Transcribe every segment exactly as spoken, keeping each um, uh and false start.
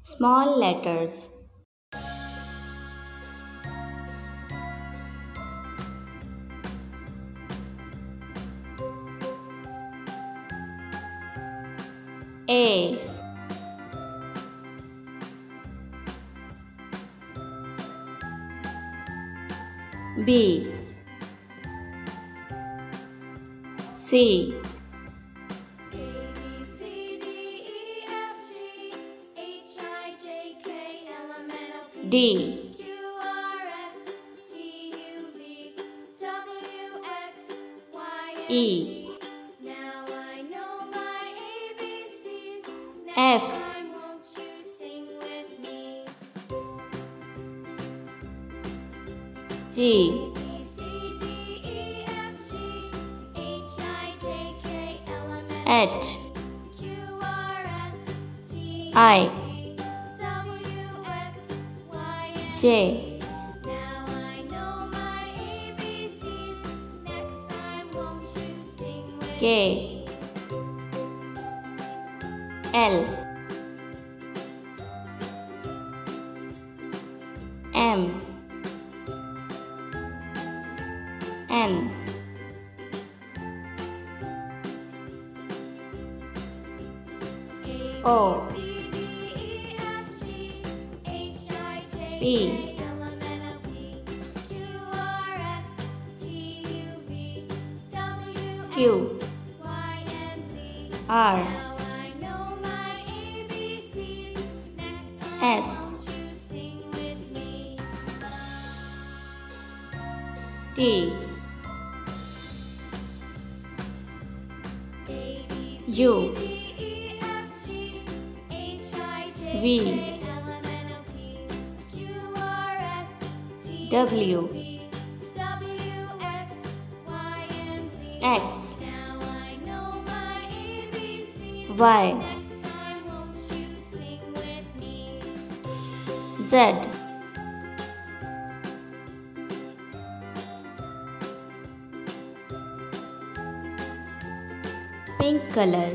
Small letters. A. B. C. D. E. F. G. H. I. J. K. L. M. N. O. P. Q. R. S. T. U. V. W. X. Y. Z. Pink color.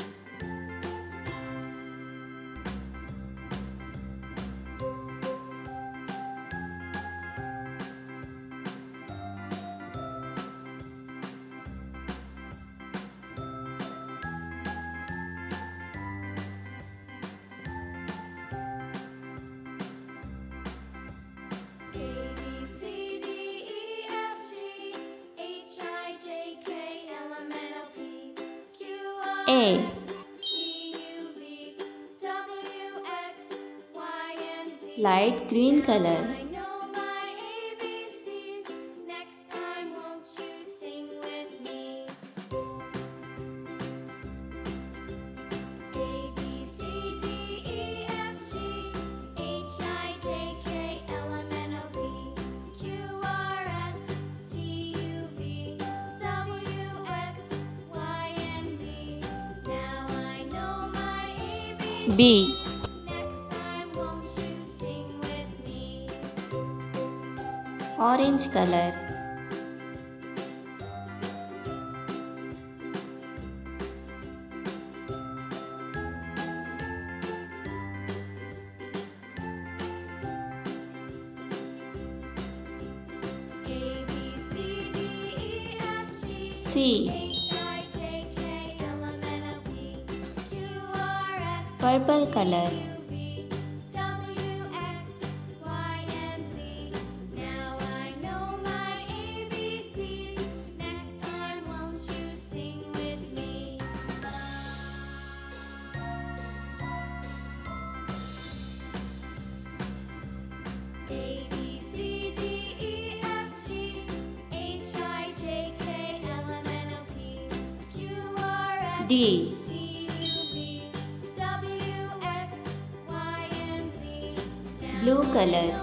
A. Light green color. B. Orange color. C. Purple color. D. Blue color.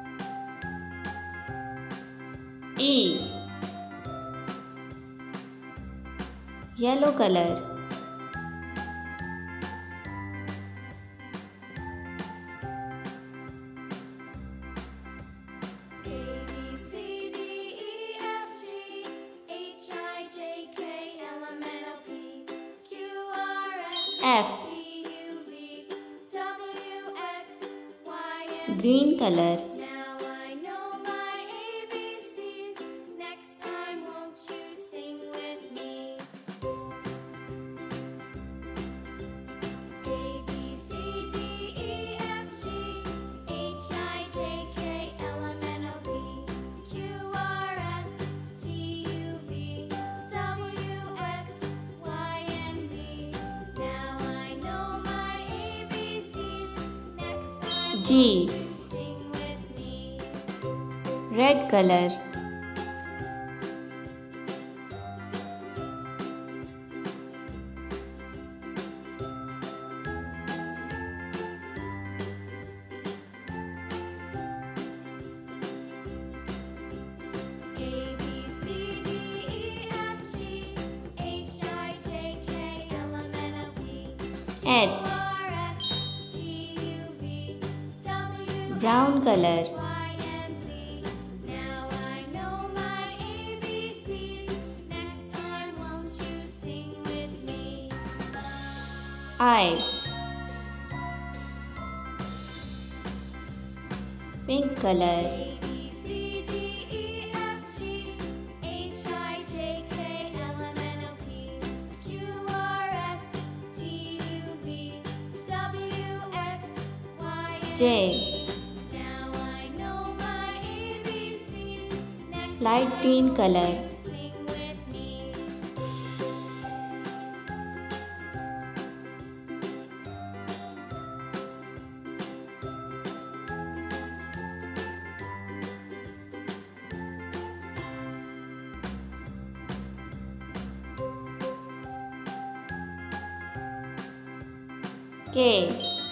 E. yellow color, F, green color, Now I know my A B Cs. Next time, won't you sing with me? A B C D E F G H I J K L M N O P Q R S T U V W X Y and Z. Now I know my A B Cs. Next time, G, won't you sing with me? red color, A B C D E F G H I J K L M N O P H, R S T U V W brown color, Y and Z. Now I know my A B Cs. Next time, won't you sing with me? I, pink color, A B C D E F G H I J K L M N O P Q R S T U V W X Y and J, Z. Now I know my A B Cs. Next light time, green won't color, you sing with me? K,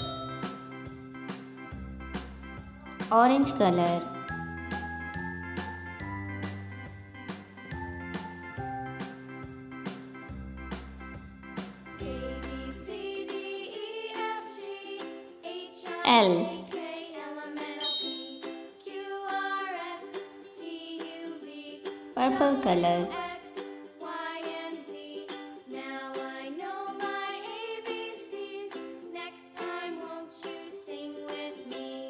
orange color, A B C D E F G H I L, J K L M N O P Q R S T U V purple color, X Y and Z. Now I know my A B Cs. Next time, won't you sing with me?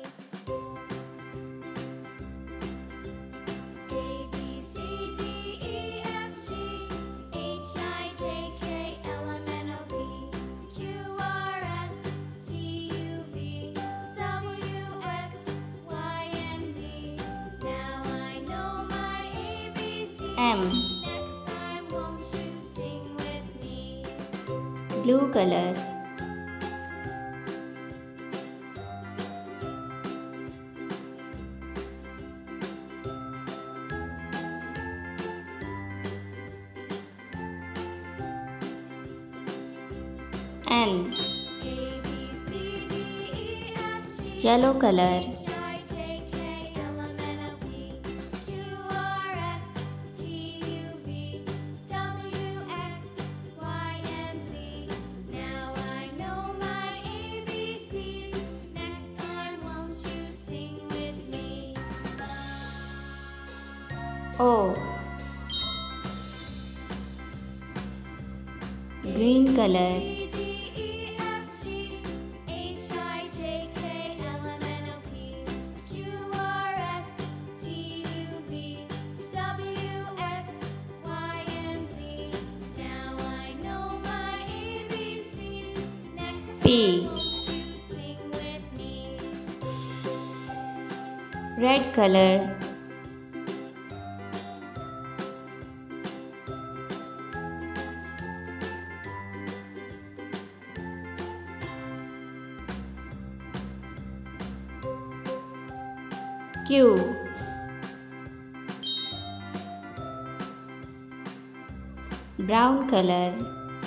A B C D E F G H I J K L M N O P Q R S T U V W X Y and Z. Now I know my A B Cs. M, Next time, won't you sing with me? blue color, N, A B C D E F G yellow color, H I J K L M N O P Q R S T U V W X Y and Z. Now I know my A B Cs. Next time, won't you sing with me? O, green color, C D E F G H I J K L M N O P Q R S T U V W X Y and Z. Now I know my A B Cs. Next P, time, won't you sing with me? red color, Q, brown color,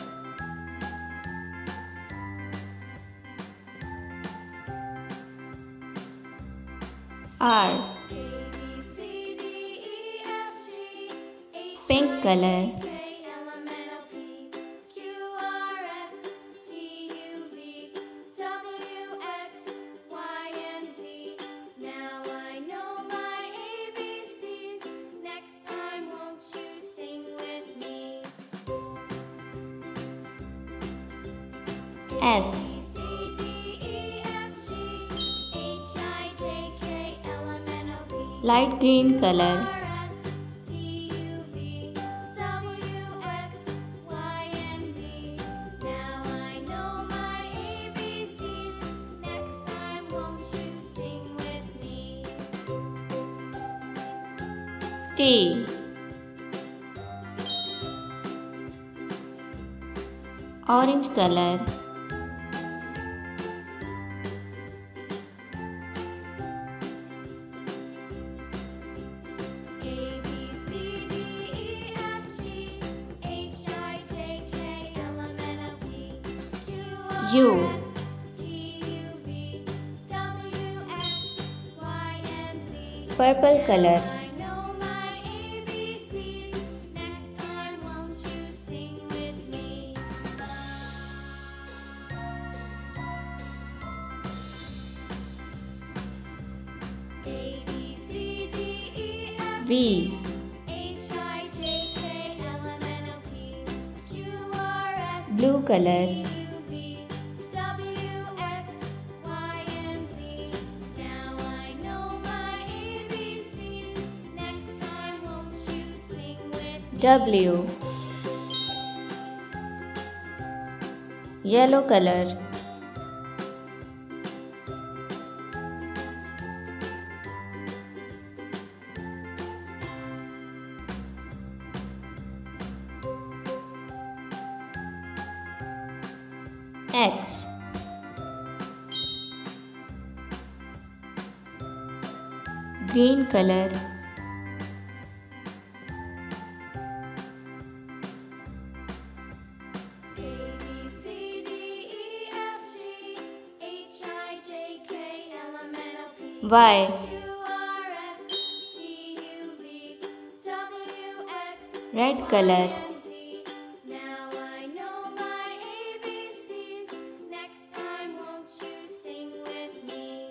R, A B C D E F G H pink color, K L M N O P S. B, C, D, E, F, G, H, I, J, K, L, M, N, O, P, Light green color. R, S, T, U, V, W, X, Y, and Z. Now I know my A B Cs. Next time, won't you sing with me? T. Orange color. A, B, C, D, E, F, G, H, I, J, K, L, M, N, O, P, Q, R, U. S, T, U, V, W, X, Y, and Z. Purple color. I know my A B Cs. Next time, won't you sing with me? A, B, C, D, E, F, V. H, I, J, K, L, M, N, O, P, Q, R, S, Blue color. T, U, V, W, X, Y, and Z. Now I know my A B Cs. Next time, won't you sing with me? W. Yellow color. X. Green color. A, B, C, D, E, F, G, H, I, J, K, L, M, N, O, P, Y. Q, R, S, T, U, V, W, X, Red color. and Z. Now I know my A B Cs. Next time, won't you sing with me?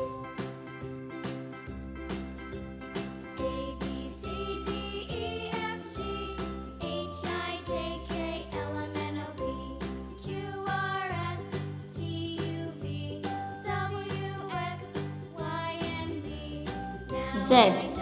A, B, C, D, E, F, G, H, I, J, K, L, M, N, O, P, Q, R, S, T, U, V, W, X, Y, and Z. Now Z.